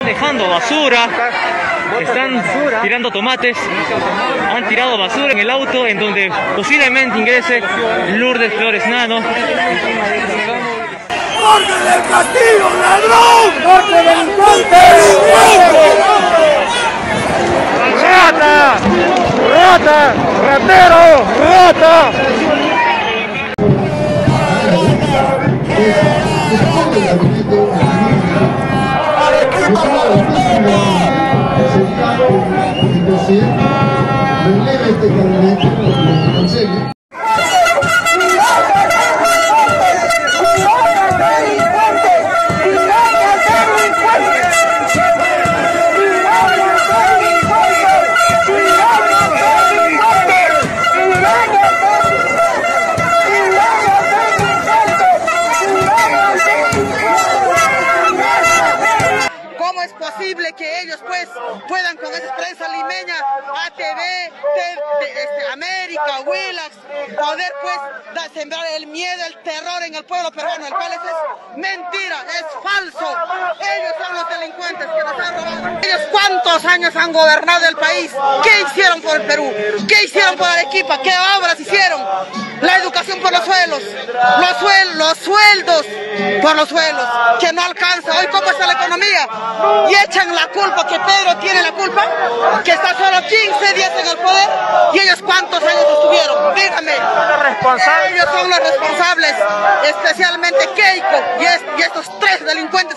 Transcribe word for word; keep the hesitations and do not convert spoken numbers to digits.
Dejando basura, están tirando tomates, han tirado basura en el auto en donde posiblemente ingrese Lourdes Flores Nano. ¡Corte del Castillo, ladrón! ¡Corte delincuente! ¡Rata! ¡Rata! ¡Ratero! ¡Rata! ¿Cómo es posible que ellos pues puedan con esa prensa limeña, A T V, de, de, este, América, Willax, poder pues da, sembrar el miedo, el terror en el pueblo peruano, el cual es, es mentira, es falso? Ellos son los delincuentes que nos han robado. Ellos cuántos años han gobernado el país, ¿qué hicieron por el Perú? ¿Qué hicieron por Arequipa? ¿Qué obras hicieron? La educación por los suelos, los, suel los sueldos por los suelos, que no alcanza. Hoy cómo está la economía, y echan la culpa, que Pedro tiene la culpa, que está solo quince días en el poder, y ellos cuántos años estuvieron, dígame. Ellos son los responsables, especialmente Keiko y, es, y estos tres delincuentes